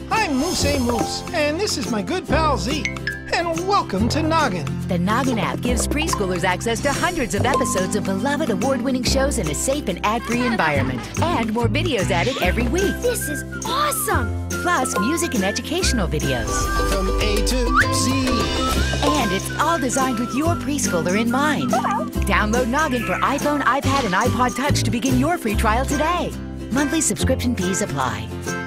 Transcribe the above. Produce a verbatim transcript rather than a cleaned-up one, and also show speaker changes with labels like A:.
A: I'm Moose A. Moose, and this is my good pal Z. And welcome to Noggin.
B: The Noggin app gives preschoolers access to hundreds of episodes of beloved award-winning shows in a safe and ad-free environment. And more videos added every week.
C: This is awesome!
B: Plus music and educational videos.
A: From A to Z.
B: And it's all designed with your preschooler in mind. Download Noggin for iPhone, iPad, and iPod Touch to begin your free trial today. Monthly subscription fees apply.